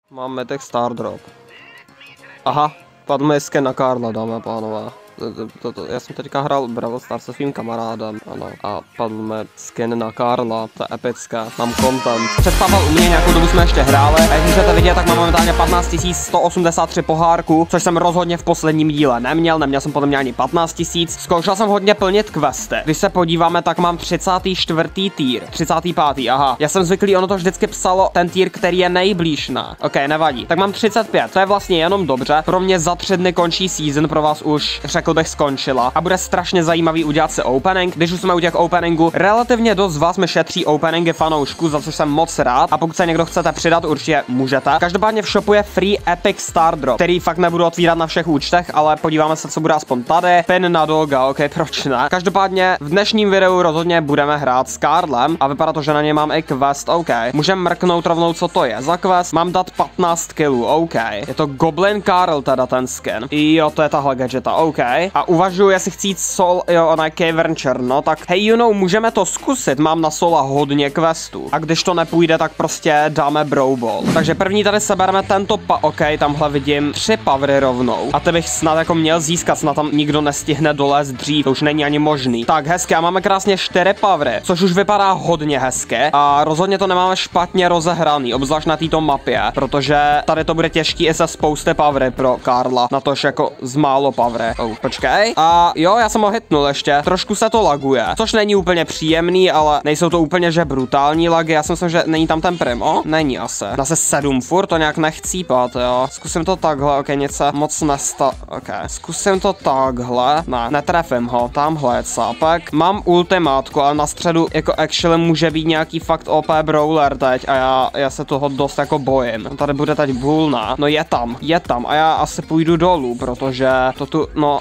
Mám Mythic Star Drop. Aha, padl mi skin na Karla, dámy a pánové. Já jsem teďka hrál Brawl Stars se svým kamarádem, ano, a padl mi skin na Karla, to je epické, mám content. Přespával u mě, nějakou dobu jsme ještě hráli, a jak můžete vidět, tak mám momentálně 15 183 pohárků, což jsem rozhodně v posledním díle neměl jsem podle mě ani 15 000. Zkoušel jsem hodně plnit questy, když se podíváme, tak mám 34. tier, 35. Aha, já jsem zvyklý, ono to vždycky psalo ten tier, který je nejblíž na. Ok, nevadí, tak mám 35, to je vlastně jenom dobře, pro mě za 3 dny končí season, pro vás už řekl bych skončila a bude strašně zajímavý udělat si opening. Když už jsme u těch openingů, relativně dost z vás mi šetří openingy fanoušků, za což jsem moc rád, a pokud se někdo chcete přidat, určitě můžete. Každopádně v shopu je free Epic Star Drop, který fakt nebudu otvírat na všech účtech, ale podíváme se, co bude aspoň tady. Pin na doga, ok, proč ne? Každopádně v dnešním videu rozhodně budeme hrát s Karlem a vypadá to, že na něj mám i quest, ok. Můžeme mrknout rovnou, co to je za quest. Mám dát 15 killů, ok. Je to Goblin Karl, teda ten skin. Jo, to je tahle gadgeta, ok. A uvažuji, jestli chci jít Sol, jo, ona je Cavern černo, tak hej, you know, můžeme to zkusit, mám na Sola hodně questů. A když to nepůjde, tak prostě dáme Brawl Ball. Takže první tady sebereme tento ok, tamhle vidím 3 powery rovnou. A ty bych snad jako měl získat, snad tam nikdo nestihne dolézt dřív, to už není ani možný. Tak, hezky, a máme krásně 4 powery, což už vypadá hodně hezky. A rozhodně to nemáme špatně rozehraný, obzvlášť na této mapě, protože tady to bude těžký i se spousty powery pro Karla, na tož jako z málo powery. Počkej. A jo, já jsem ho hitnul ještě. Trošku se to laguje, což není úplně příjemný, ale nejsou to úplně že brutální lagy. Já si myslím, že není tam ten primo. Není asi. Na se 7 furt, to nějak nechcípat, jo. Zkusím to takhle, ok, nic se moc ok. Zkusím to takhle. Ne, netrefím ho. Tamhle je cápek. Mám ultimátku, ale na středu jako actually může být nějaký fakt OP brawler teď a já se toho dost jako bojím. Tady bude teď Bulna. No je tam a já asi půjdu dolů, protože to tu, no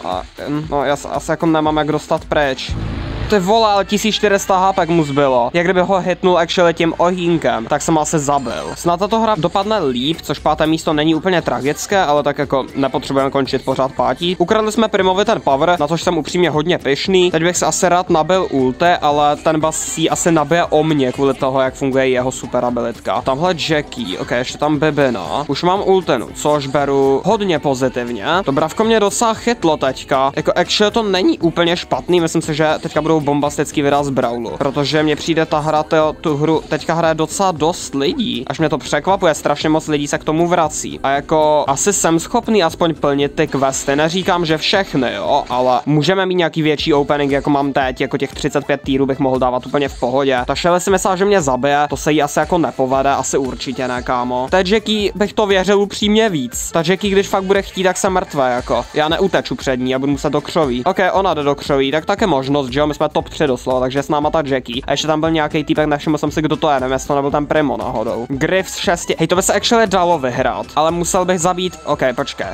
já asi jako nemám jak dostat pryč. Ty vole, ale 1400 HP mu zbylo. Jak kdyby ho hitnul actually tím ohýnkem, tak jsem asi zabil. Snad tato hra dopadne líp, což 5. místo není úplně tragické, ale tak jako nepotřebujeme končit pořád pátí. Ukradli jsme Primovi ten power, na což jsem upřímně hodně pyšný. Teď bych se asi rád nabil ulti, ale ten bas si asi nabije o mě kvůli toho, jak funguje jeho super abilitka. Tamhle Jackie, ok, ještě tam Bibina. Už mám ultinu, což beru hodně pozitivně. To bravko mě docela chytlo teďka. Jako actually to není úplně špatný, myslím si, že teďka budou bombastický videa z Brawlu, protože mně přijde ta hra, tu hru teďka hraje docela dost lidí, až mě to překvapuje, strašně moc lidí se k tomu vrací a jako asi jsem schopný aspoň plnit ty questy, neříkám, že všechny, jo, ale můžeme mít nějaký větší opening, jako mám teď, jako těch 35 týrů bych mohl dávat úplně v pohodě. Ta Shelly si myslela, že mě zabije, to se jí asi jako nepovede, asi určitě ne, kámo. Té Jackie bych to věřil upřímně víc. Ta Jackie, když fakt bude chtít, tak jsem mrtvé, jako. Já neuteču před ní a budu muset do křoví. Ok, ona jde do křoví, tak také možnost, že jo, my jsme top 3 doslova, takže s náma ta Jackie. A ještě tam byl nějaký týpek, nevšiml jsem si, kdo to je, nevím, jestli to nebyl ten Primo náhodou. Griff z 6. Hej, to by se actually dalo vyhrát, ale musel bych zabít. Ok, počkej.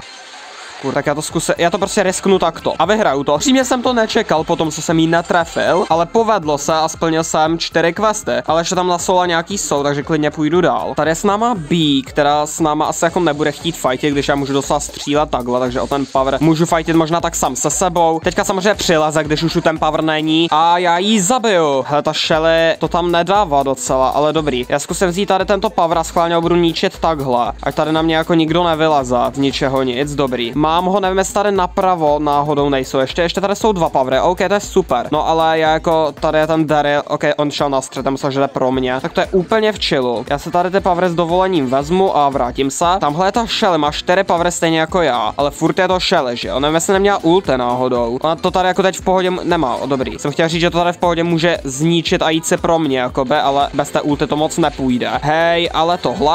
Tak já to zkusím, já to prostě risknu takto a vyhraju to. Přímě jsem to nečekal po tom, co jsem jí netrefil, ale povedlo se a splnil jsem 4 questy. Ale ještě tam na Sola nějaký jsou, takže klidně půjdu dál. Tady je s náma B, která s náma asi jako nebude chtít fightit, když já můžu docela střílet takhle, takže o ten power můžu fightit možná tak sám se sebou. Teďka samozřejmě přileze, když už ten power není a já jí zabiju. Hele, ta Shelly to tam nedává docela, ale dobrý. Já zkusím vzít tady tento power a schválně ho budu ničit takhle. Ať tady na mě jako nikdo nevyleze, z ničeho nic, dobrý. Mám ho, nevím, jestli tady napravo náhodou nejsou, ještě tady jsou 2 powery, ok, to je super. No ale já jako, tady je ten Daryl, ok, on šel na střed, myslel, že jde pro mě, tak to je úplně v chillu. Já se tady ty powery s dovolením vezmu a vrátím se. Tamhle je ta Shelly, má 4 powery stejně jako já, ale furt je to Shelly, že jo, nevím, jestli neměla ulti náhodou. Ona to tady jako teď v pohodě nemá, dobrý. Jsem chtěl říct, že to tady v pohodě může zničit a jít se pro mě, jakoby, ale bez té ulti to moc nepůjde. Hej, ale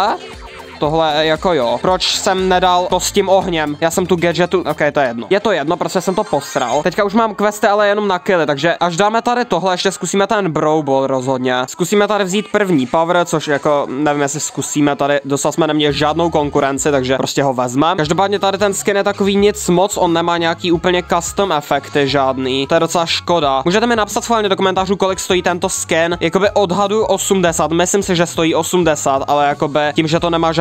tohle jako jo. Proč jsem nedal to s tím ohněm? Já jsem tu gadgetu, ok, to je jedno. Je to jedno, prostě jsem to posral. Teďka už mám questy, ale jenom na killy, takže až dáme tady tohle, ještě zkusíme ten Brawl Ball rozhodně. Zkusíme tady vzít první power, což jako nevím, jestli zkusíme tady, dostali jsme neměli žádnou konkurenci, takže prostě ho vezmeme. Každopádně tady ten skin je takový nic moc, on nemá nějaký úplně custom efekty žádný. To je docela škoda. Můžete mi napsat schválně do komentářů, kolik stojí tento skin. Jakoby odhadu 80, myslím si, že stojí 80, ale jakoby tím, že to nemá žádný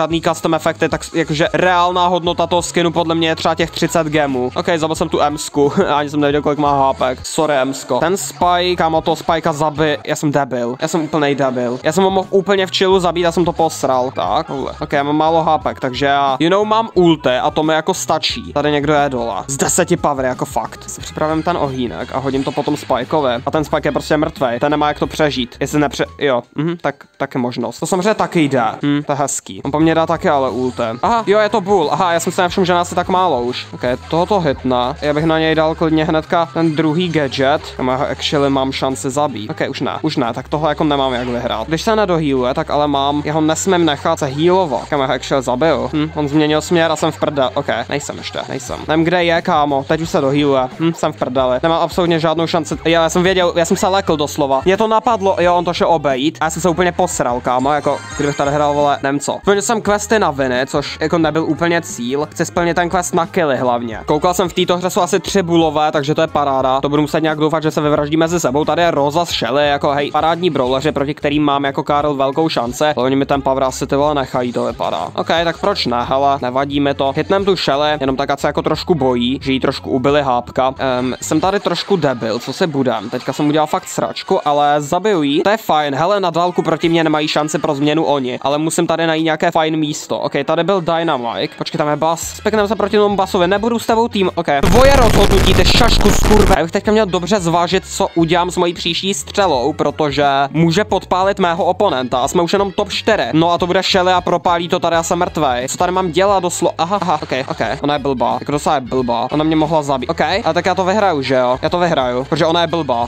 žádný custom efekty, tak jakože reálná hodnota toho skinu podle mě je třeba těch 30 gemů. Ok, zabil jsem tu Emsku, ani jsem nevěděl, kolik má hápek. Sorry, Emsko. Ten Spike, kámo, toho Spikea zabi, já jsem debil. Já jsem úplnej debil. Já jsem ho mohl úplně v chillu zabít, já jsem to posral. Tak, ok, já mám málo hápek, takže já, mám ulti a to mi jako stačí. Tady někdo je dole. Z 10 powery, jako fakt. Si připravím ten ohýnek a hodím to potom Spikeovi. A ten Spike je prostě mrtvej. Ten nemá jak to přežít. Jestli jo, tak je možnost. To samozřejmě taky jde. To je hezký. On po mně dá taky ale ulti. Aha, jo, je to bull. Aha, já jsem si nevšiml, že nás je tak málo už. Ok, tohoto hitna. Já bych na něj dal klidně hnedka ten druhý gadget. Já ho actually mám šanci zabít. Ok, už ne, tak tohle jako nemám jak vyhrát. Když se nedohealuje, tak ale mám, já ho nesmím nechat se healovat. Já ho actually zabiju. On změnil směr a jsem v prdeli. Ok, nejsem. Nevím, kde je, kámo. Teď už se dohealuje. Jsem v prdeli. Nemám absolutně žádnou šanci. Já jsem věděl, já jsem se lekl doslova. Mě to napadlo, jo, on to šel obejít. A já jsem se úplně posral, kámo, jako kdybych tady hrál, vole, nevím co. Splnil jsem questy na viny, což jako nebyl úplně cíl. Chci splnit ten quest na killy hlavně. Koukal jsem v této hře jsou asi 3 bulové, takže to je paráda. To budu muset nějak doufat, že se vyvraždí mezi sebou. Tady je Rosa s Shelly, jako hej, parádní brawleři, proti kterým mám jako Karl velkou šanci. Ale oni mi ten power asi ty vole nechají, to vypadá. Ok, tak proč ne, hele, nevadí mi to. Hitnem tu Shelly, jenom tak, ať se jako trošku bojí, že jí trošku ubili hápka. Jsem tady trošku debil, co se budem. Teďka jsem udělal fakt sračku, ale zabiju jí. To je fajn, hele, na dálku proti mě nemají šanci pro změnu oni, ale musím tady najít nějaké fajn místo. Ok, tady byl Dynamite. Počkej, tam je Bas. Spěkneme se proti tomu Basovi, nebudu s tebou tým. Ok, tvoje rozhodnutí, ty šašku skurve. Já bych teďka měl dobře zvážit, co udělám s mojí příští střelou, protože může podpálit mého oponenta a jsme už jenom top 4. No a to bude Shelly a propálí to tady, já jsem mrtvej. Co tady mám dělat aha, ok, ona je blbá. Jako dosa je blbá. Ona mě mohla zabít. Ok, a tak já to vyhraju, že jo? Já to vyhraju, protože ona je blbá.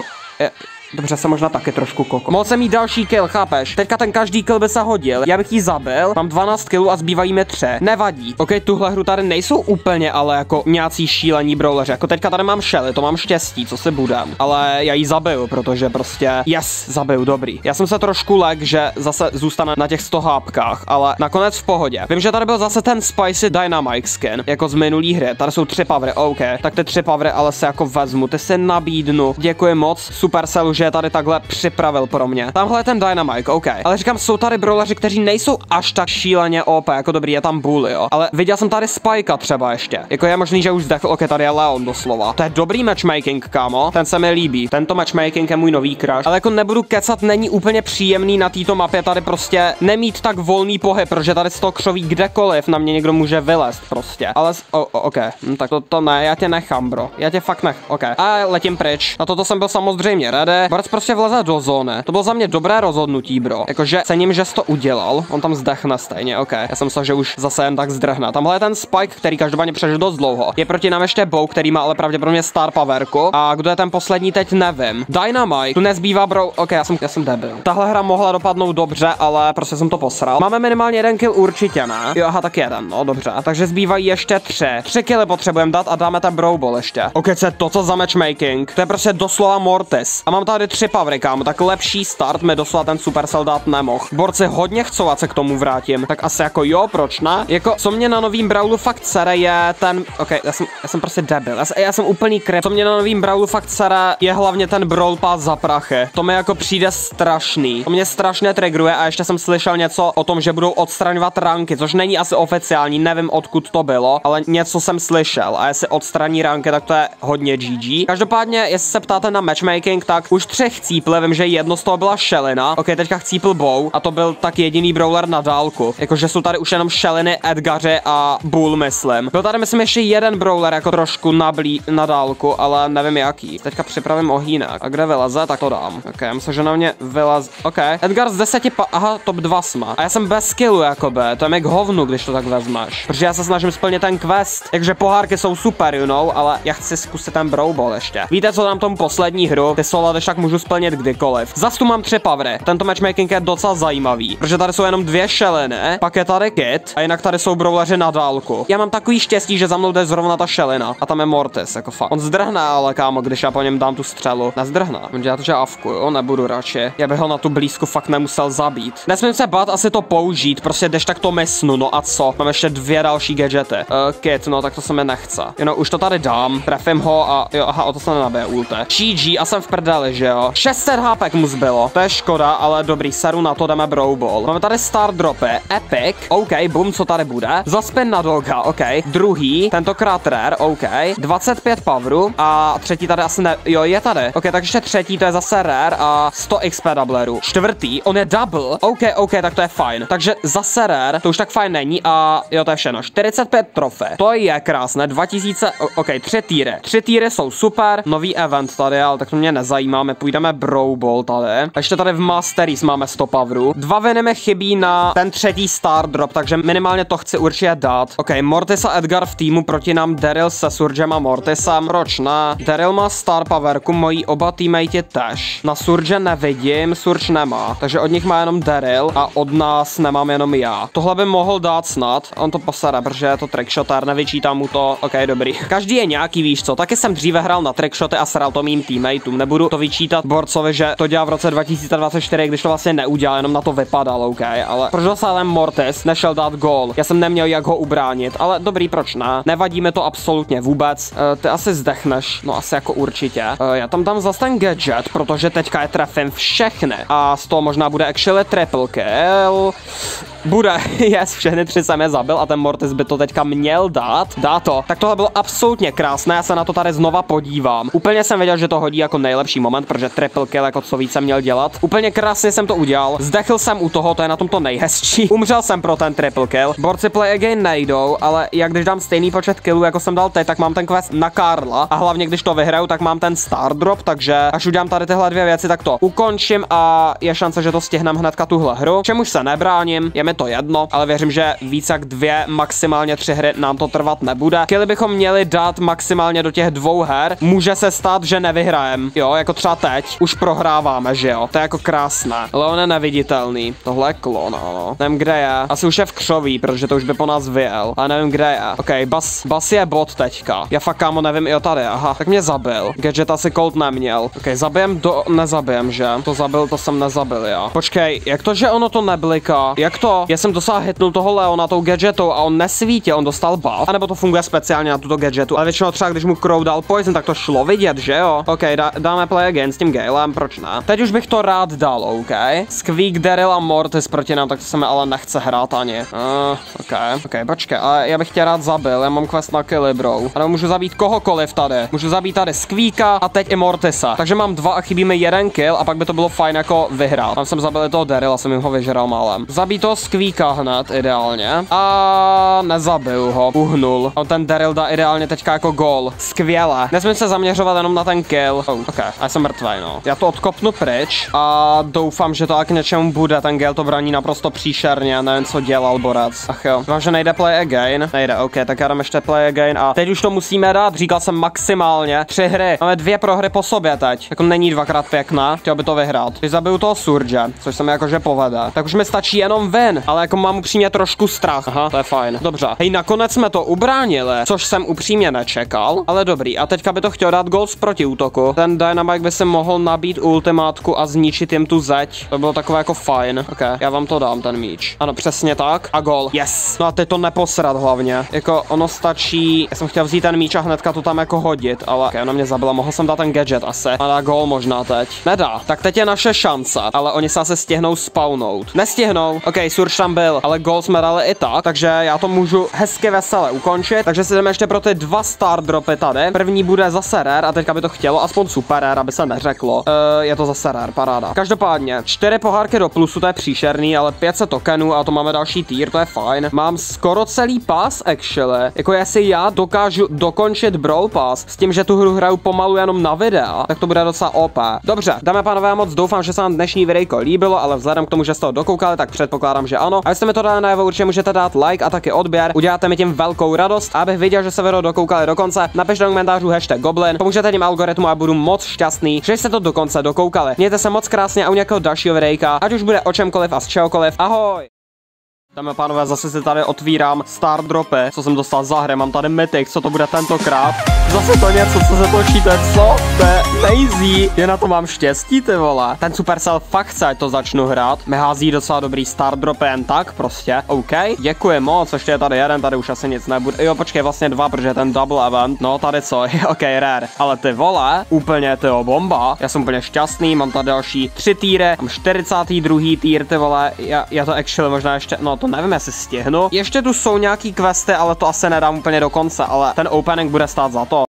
Dobře, jsem možná taky trošku koko. Mohl jsem mít další kill, chápeš? Teďka ten každý kill by se hodil. Já bych jí zabil, mám 12 killů a zbývají mi 3. Nevadí. Ok, tuhle hru tady nejsou úplně, ale jako nějací šílení brawleři. Jako teďka tady mám Shelly, to mám štěstí, co si budem. Ale já jí zabiju, protože prostě zabiju, dobrý. Já jsem se trošku lek, že zase zůstane na těch 100 hápkách, ale nakonec v pohodě. Vím, že tady byl zase ten Spicy Dynamite skin, jako z minulý hry. Tady jsou 3 powery, ok. Tak ty 3 powery ale se jako vezmu, ty si nabídnu. Děkuji moc, Supercellu, že je tady takhle připravil pro mě. Tamhle je ten Dynamite, ok. Ale říkám, jsou tady brawleři, kteří nejsou až tak šíleně OP, jako dobrý, je tam Bull, jo. Ale viděl jsem tady Spikea třeba ještě. Jako je možný, že už zdechl, ok, tady je Leon doslova. To je dobrý matchmaking, kámo. Ten se mi líbí. Tento matchmaking je můj nový crush. Ale jako nebudu kecat, není úplně příjemný na této mapě tady prostě nemít tak volný pohyb, protože tady z toho křoví kdekoliv na mě někdo může vylézt prostě. Ale ok, tak to ne, já tě nechám, bro. Já tě fakt ok. A letím pryč. Na toto jsem byl samozřejmě ready. Borec prostě vleze do zóny. To bylo za mě dobré rozhodnutí, bro. Jakože cením, že jsi to udělal. On tam zdechne stejně, ok. Já jsem myslel, že už zase jen tak zdrhne. Tamhle je ten Spike, který každopádně přežil dost dlouho. Je proti nám ještě Bow, který má ale pravděpodobně star powerku. A kdo je ten poslední, teď nevím. Dynamite, tu nezbývá, bro. Ok, já jsem debil. Tahle hra mohla dopadnout dobře, ale prostě jsem to posral. Máme minimálně 1 kill určitě, ne? Jo, aha, tak 1, no dobře. Takže zbývají ještě 3. 3 killy potřebujeme dát a dáme ten Brawl Ball ještě. Ok, co je to, co za matchmaking? To je prostě doslova Mortis. A mám tady 3 powery, kámo, tak lepší start mi doslova ten Supercell dát nemohl. Borci hodně chcou, ať se k tomu vrátím. Tak asi jako jo, proč ne? Jako, co mě na novým Brawlu fakt sere je ten, ok, já jsem prostě debil. Já jsem úplný krep. Co mě na novým Brawlu fakt sere je hlavně ten Brawl Pass za prachy. To mi jako přijde strašný. To mě strašně triggeruje a ještě jsem slyšel něco o tom, že budou odstraňovat ranky, což není asi oficiální, nevím odkud to bylo, ale něco jsem slyšel a jestli odstraní ranky, tak to je hodně GG. Každopádně, jestli se ptáte na matchmaking, tak už 3 chcípli, vím, že jedno z toho byla Shellyna. Ok, teďka chcípl Bow a to byl tak jediný brawler na dálku. Jakože jsou tady už jenom Shellyny, Edgaři a Bull, myslím. Byl tady, myslím, ještě jeden brawler jako trošku na dálku, ale nevím jaký. Teďka připravím ohýnek. A kde vyleze, tak to dám. Ok, já myslím, že na mě vylez. Ok, Edgar z 10 aha, top 2 jsme. A já jsem bez skillu, jakoby. To je mi k hovnu, když to tak vezmeš. Protože já se snažím splnit ten quest. Takže pohárky jsou super, you know, ale já chci zkusit ten Brawl Ball ještě. Víte, co tam tomu poslední hru? Ty solo tak můžu splnit kdykoliv. Zas tu mám 3 powery. Tento matchmaking je docela zajímavý, protože tady jsou jenom 2 Shellyny, pak je tady Kit a jinak tady jsou brawleři na dálku. Já mám takový štěstí, že za mnou jde zrovna ta Shellyna a tam je Mortis, jako fakt. On zdrhne, ale kámo, když já po něm dám tu střelu. Nezdrhne. Já to že avkuju, nebudu radši. Já bych ho na tu blízku fakt nemusel zabít. Nesmím se bát asi to použít, prostě jdeš tak to mysnu, no a co? Mám ještě 2 další gadgety. Kit, no tak to se mi nechce. Už to tady dám, trefím ho a jo, aha, o to se nenabije ulti. GG a jsem v prdeli, že že jo. 600 HPek mu zbylo, to je škoda, ale dobrý, seru na to, jdeme Brawl Ball. Máme tady Star Dropy, Epic, OK, boom, co tady bude? Zaspin na Doga, OK. Druhý, tentokrát Rare, OK. 25 poweru a třetí tady asi ne, jo, je tady. OK, takže třetí, to je zase Rare a 100 XP doubleru. Čtvrtý, on je double, OK, tak to je fajn. Takže zase Rare, to už tak fajn není a jo, to je všechno. 45 trofej, to je krásné, 2000, OK, 3 týry. 3 týry jsou super, nový event tady, ale tak to mě nezajímá, my půjdeme Brawl Ball tady. A ještě tady v Masteries máme 100 poweru. 2 viny mi chybí na ten třetí Star Drop, takže minimálně to chci určitě dát. OK, Mortis a Edgar v týmu proti nám Daryl se Surgem a Mortisem. Proč ne? Daryl má Star Powerku, moji oba teammate tež. Na Surge nevidím, Surge nemá, takže od nich má jenom Daryl a od nás nemám jenom já. Tohle by mohl dát snad, on to posere, protože je to trickshoter, nevyčítám mu to. OK, dobrý. Každý je nějaký, víš co, taky jsem dříve hrál na trickshoty a sral to mým teammateům. Nebudu to vyčítat borcovi, že to dělal v roce 2024, když to vlastně neudělal, jenom na to vypadal, OK, ale proč dosáhlem Mortis nešel dát gól? Já jsem neměl jak ho ubránit, ale dobrý, proč ne? Nevadí mi to absolutně vůbec. Ty asi zdechneš, no asi jako určitě. Já tam dám zase ten gadget, protože teďka je trefím všechny a z toho možná bude actually triple kill. Bude, yes, všechny 3 jsem je zabil a ten Mortis by to teďka měl dát. Dá to. Tak tohle bylo absolutně krásné, já se na to tady znova podívám. Úplně jsem věděl, že to hodí jako nejlepší moment, protože triple kill jako co víc jsem měl dělat. Úplně krásně jsem to udělal. Zdechl jsem u toho, to je na tom to nejhezčí. Umřel jsem pro ten triple kill. Borci play again nejdou, ale jak když dám stejný počet killů, jako jsem dal teď, tak mám ten quest na Karla a hlavně když to vyhraju, tak mám ten Star Drop, takže až udělám tady tyhle 2 věci, tak to ukončím a je šance, že to stihneme hnedka tuhle hru. Čemuž se nebráním, je mi to jedno, ale věřím, že víc jak 2, maximálně 3 hry nám to trvat nebude. Killy bychom měli dát maximálně do těch 2 her. Může se stát, že nevyhrajem. Jo, jako třeba teď. Už prohráváme, že jo. To je jako krásné. Ale on je neviditelný. Tohle je klon, ano. Nevím, kde je. Asi už je v křoví, protože to už by po nás vyjel. A nevím, kde je. OK, Bas je bot teďka. Já fakt kámo nevím i o tady. Aha, tak mě zabil. Gadget asi Colt neměl. OK, nezabijem, že? To zabil, to jsem nezabil já. Počkej, jak to, že ono to nebliká? Jak to? Já jsem dosáhl hitnul toho Leona tou gadgetou a on nesvítil, on dostal buff. A nebo to funguje speciálně na tuto gadgetu. Ale většinou třeba, když mu Crow dal poison, tak to šlo vidět, že jo? OK, dáme play again s tím Galem, proč ne? Teď už bych to rád dal, OK? Squeak, Daryl a Mortis proti nám, tak to se mi ale nechce hrát ani. OK, počkej, ale já bych tě rád zabil, já mám quest na killy, bro. Ano, můžu zabít kohokoliv tady. Můžu zabít tady Squeaka a teď i Mortisa. Takže mám 2 a chybí mi 1 kill a pak by to bylo fajn jako vyhrát. Tam jsem zabil toho Daryla, jsem jim ho vyžral málem. Zabít toho Squeaka hned, ideálně. A nezabil ho, uhnul. A ten Daryl dá ideálně teďka jako gól. Skvěle. Nesmím se zaměřovat jenom na ten kill. OK, a já jsem mrtvej, no. Já to odkopnu pryč a doufám, že to k něčemu bude. Ten Gale to braní naprosto příšerně, nevím, co dělal borec. Ach jo, doufám, že nejde play again. Nejde, OK, tak já dám ještě play again a teď už to musíme dát. Říkal jsem maximálně 3 hry. Máme 2 prohry po sobě teď. Jako není 2krát pěkná, chtěl by to vyhrát. Když zabiju toho Surge, což se mi jakože povede, tak už mi stačí jenom win, ale jako mám upřímně trošku strach. Aha, to je fajn. Dobře. Hej, nakonec jsme to ubránili, což jsem upřímně nečekal, ale dobrý. A teďka by to chtěl dát gol z protiútoku. Ten Dynamite by se mohl nabít ultimátku a zničit jim tu zeď. To bylo takové jako fajn. OK, já vám to dám, ten míč. Ano, přesně tak. A gol. Yes. No a teď to neposrat hlavně. Jako ono stačí. Já jsem chtěl vzít ten míč a hnedka to tam jako hodit, ale okay, ona mě zabila. Mohl jsem dát ten gadget asi. A dá gol možná teď. Nedá. Tak teď je naše šance, ale oni se asi stihnou spawnout. Nestihnou. OK, Surge tam byl, ale gol jsme dali i tak, takže já to můžu hezky vesele ukončit. Takže si jdeme ještě pro ty 2 Star Dropy tady. První bude zase Rare a teďka by to chtělo aspoň super Rare, aby se neřeklo. Je to zase Rare, paráda. Každopádně 4 pohárky do plusu, to je příšerný, ale 500 tokenů a to máme další tier, to je fajn. Mám skoro celý pas actually. Jako jestli já dokážu dokončit Brawl Pass s tím, že tu hru hraju pomalu jenom na videa, tak to bude docela OP. Dobře, dáme pánové, moc doufám, že se vám dnešní videjko líbilo, ale vzhledem k tomu, že jste to dokoukali, tak předpokládám, že ano. A jestli mi to dali najevo, určitě můžete dát like a taky odběr. Uděláte mi tím velkou radost, a abych viděl, že se video dokoukali do konce. Napište do komentářů hashtag Goblin. Pomůžete tím algoritmu a budu moc šťastný, že jste to do konce dokoukali. Mějte se moc krásně a u nějakého dalšího videjka, ať už bude o čemkoliv a z čehokoliv. Ahoj! Dámy a pánové, zase si tady otvírám Star Dropy, co jsem dostal za hry, mám tady Mythic, co to bude tentokrát. Zase to něco, co se točí, to je co? To je lazy, je na to mám štěstí, ty vole. Ten Supercell fakt chce, ať to začnu hrát. Mi hází docela dobrý Star Dropy jen tak, prostě, OK. Děkuji moc, ještě je tady jeden, tady už asi nic nebude. Jo, počkej, vlastně dva, protože ten double event, no tady co, OK, rare. Ale ty vole, úplně tyjo, bomba. Já jsem úplně šťastný, mám tady další 3 týry, mám 42. týr, ty vole, já to actually možná ještě, no to nevím, jestli stihnu. Ještě tu jsou nějaký questy, ale to asi nedám úplně do konce, ale ten opening bude stát za to.